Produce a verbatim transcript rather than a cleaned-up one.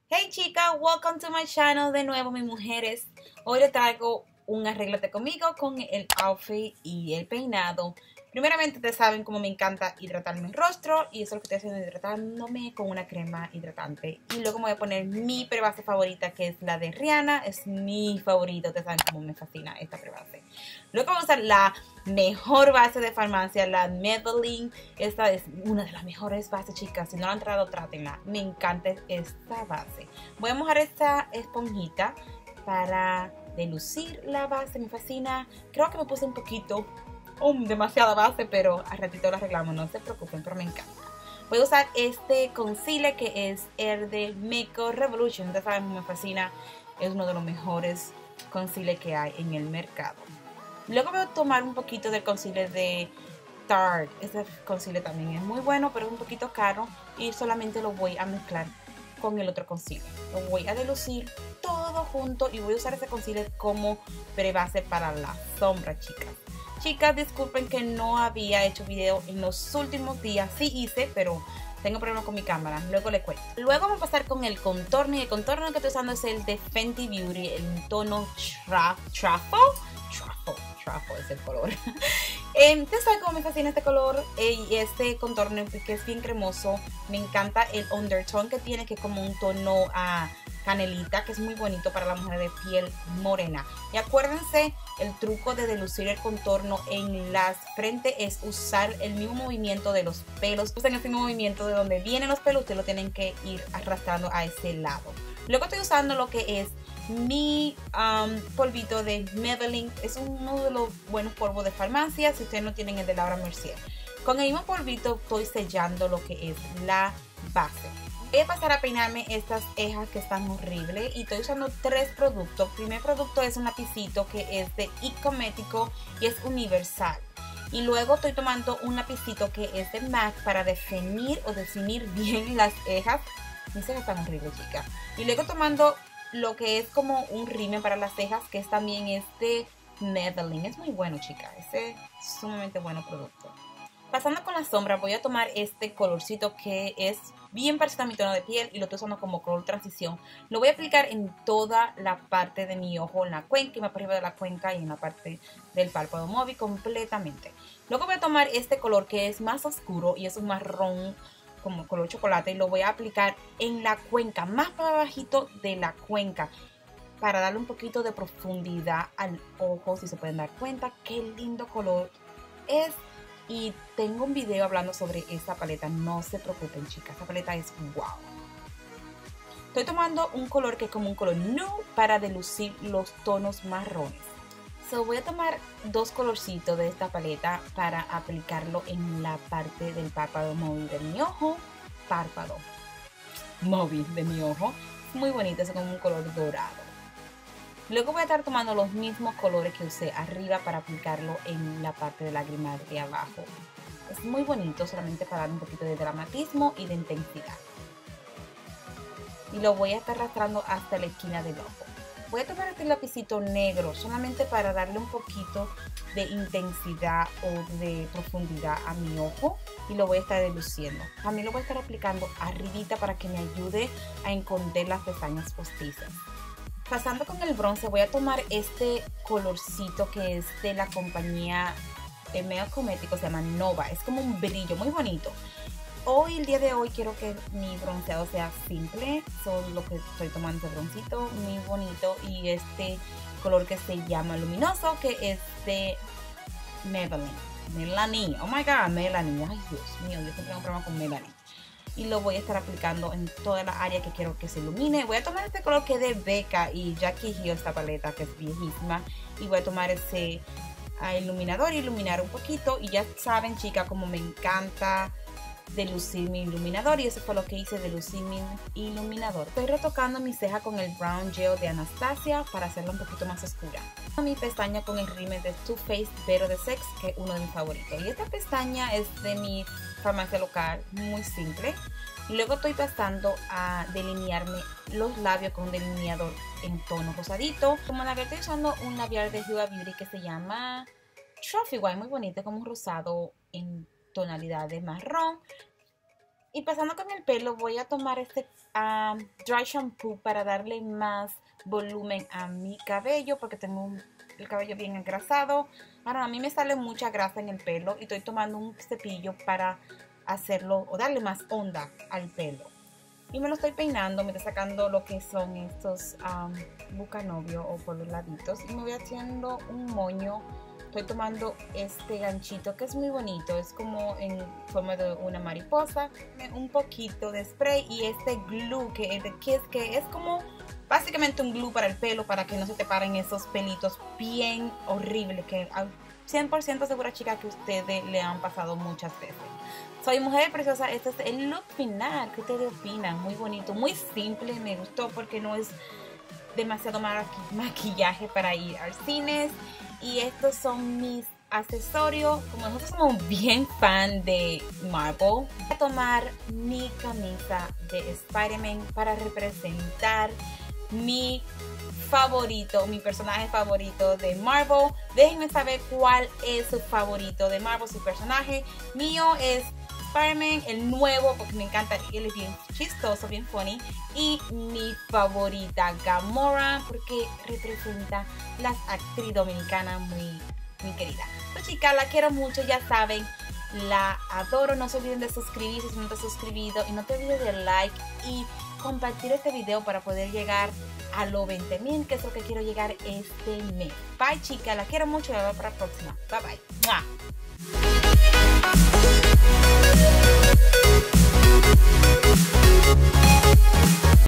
Hey chicas, welcome to my channel de nuevo mis mujeres. Hoy les traigo un arréglate conmigo con el outfit y el peinado. Primeramente ustedes saben cómo me encanta hidratarme el rostro y eso es lo que estoy haciendo, hidratándome con una crema hidratante. Y luego me voy a poner mi prebase favorita, que es la de Rihanna. Es mi favorita, ustedes saben cómo me fascina esta prebase. Luego vamos a usar la mejor base de farmacia, la Maybelline. Esta es una de las mejores bases, chicas. Si no la han entrado, trátenla. Me encanta esta base. Voy a mojar esta esponjita para delucir la base. Me fascina. Creo que me puse un poquito, um, demasiada base, pero al ratito la arreglamos. No se preocupen, pero me encanta. Voy a usar este concealer que es el de Makeup Revolution. Ustedes saben, me fascina. Es uno de los mejores concealer que hay en el mercado. Luego voy a tomar un poquito del concealer de Tarte. Este concealer también es muy bueno, pero es un poquito caro. Y solamente lo voy a mezclar con el otro concealer. Lo voy a delucir todo junto y voy a usar ese concealer como prebase para la sombra, chicas. Chicas, disculpen que no había hecho video en los últimos días. Sí hice, pero tengo problemas con mi cámara. Luego les cuento. Luego vamos a pasar con el contorno. Y el contorno que estoy usando es el de Fenty Beauty. El tono tra Truffle. Truffle. Truffle es el color. eh, Ustedes saben cómo me fascina este color. Eh, y este contorno que es bien cremoso. Me encanta el undertone que tiene, que es como un tono a uh, canelita, que es muy bonito para la mujer de piel morena. Y acuérdense, el truco de delucir el contorno en las frentes es usar el mismo movimiento de los pelos. Usen ese movimiento de donde vienen los pelos, ustedes lo tienen que ir arrastrando a ese lado. Luego estoy usando lo que es mi um, polvito de Maybelline. Es uno de los buenos polvos de farmacia, si ustedes no tienen el de Laura Mercier. Con el mismo polvito estoy sellando lo que es la base. Voy a pasar a peinarme estas cejas que están horribles y estoy usando tres productos. El primer producto es un lapicito que es de I Cosmético y es universal. Y luego estoy tomando un lapicito que es de MAC para definir o definir bien las cejas. Mis cejas están horribles, chicas. Y luego tomando lo que es como un rímel para las cejas, que es también es de Maybelline. Es muy bueno, chicas. Este es sumamente bueno producto. Pasando con la sombra, voy a tomar este colorcito que es bien parecido a mi tono de piel y lo estoy usando como color transición. Lo voy a aplicar en toda la parte de mi ojo, en la cuenca y más por arriba de la cuenca y en la parte del párpado móvil completamente. Luego voy a tomar este color que es más oscuro y es un marrón como color chocolate y lo voy a aplicar en la cuenca, más para abajito de la cuenca, para darle un poquito de profundidad al ojo. Si se pueden dar cuenta, qué lindo color es. Y tengo un video hablando sobre esta paleta, no se preocupen, chicas, esta paleta es wow. Estoy tomando un color que es como un color nude para delucir los tonos marrones. So, voy a tomar dos colorcitos de esta paleta para aplicarlo en la parte del párpado móvil de mi ojo. Párpado móvil de mi ojo. Es muy bonito, es como un color dorado. Luego voy a estar tomando los mismos colores que usé arriba para aplicarlo en la parte de lagrimal de abajo. Es muy bonito, solamente para dar un poquito de dramatismo y de intensidad. Y lo voy a estar arrastrando hasta la esquina del ojo. Voy a tomar este lapicito negro solamente para darle un poquito de intensidad o de profundidad a mi ojo. Y lo voy a estar deluciendo. También lo voy a estar aplicando arribita para que me ayude a esconder las pestañas postizas. Pasando con el bronce, voy a tomar este colorcito que es de la compañía de Makeup Cosmético, se llama Nova. Es como un brillo muy bonito. Hoy, el día de hoy, quiero que mi bronceado sea simple. Son lo que estoy tomando, este broncito muy bonito. Y este color que se llama luminoso, que es de Maybelline. Melanie. Oh my God, Melanie. Ay, Dios mío, yo siempre tengo un problema con Melanie. Y lo voy a estar aplicando en toda la área que quiero que se ilumine. Voy a tomar este color que es de Becca y Jackie Hill, esta paleta que es viejísima. Y voy a tomar ese uh, iluminador y iluminar un poquito. Y ya saben, chicas, como me encanta delucir mi iluminador. Y eso fue lo que hice, delucir mi iluminador. Estoy retocando mi ceja con el Brown Gel de Anastasia para hacerla un poquito más oscura. Mi pestaña con el rímel de Too Faced Better de Sex, que es uno de mis favoritos. Y esta pestaña es de mi farmacia local, muy simple. Luego estoy pasando a delinearme los labios con un delineador en tono rosadito. Como labial estoy usando un labial de Huda Beauty que se llama Trophy White, muy bonito, como un rosado en tonalidad de marrón. Y pasando con el pelo, voy a tomar este um, dry shampoo para darle más volumen a mi cabello porque tengo un, el cabello bien engrasado. Ahora a mí me sale mucha grasa en el pelo y estoy tomando un cepillo para hacerlo o darle más onda al pelo. Y me lo estoy peinando, me estoy sacando lo que son estos um, bucanovio o por los laditos y me voy haciendo un moño. Estoy tomando este ganchito que es muy bonito, es como en forma de una mariposa. Un poquito de spray y este glue que es de Kiss, que es como básicamente un glue para el pelo para que no se te paren esos pelitos bien horribles que al cien por ciento segura, chica, que ustedes le han pasado muchas veces. Soy Mujer Preciosa, este es el look final. ¿Qué ustedes opinan? Muy bonito, muy simple, me gustó porque no es demasiado maquillaje para ir al cine. Y estos son mis accesorios. Como nosotros somos bien fan de Marvel, voy a tomar mi camisa de Spider-Man para representar mi favorito, mi personaje favorito de Marvel. Déjenme saber cuál es su favorito de Marvel, su personaje. Mío es Spider-Man, el nuevo, porque me encanta, él es bien chistoso, bien funny. Y mi favorita, Gamora, porque representa las actriz dominicana muy, muy querida. Pues chicas, la quiero mucho, ya saben, la adoro. No se olviden de suscribirse si no te has suscrito. Y no te olvides de like y compartir este video para poder llegar a los veinte mil, que es lo que quiero llegar este mes. Bye chicas, la quiero mucho y nos vemos para la próxima. Bye bye. ¡Mua!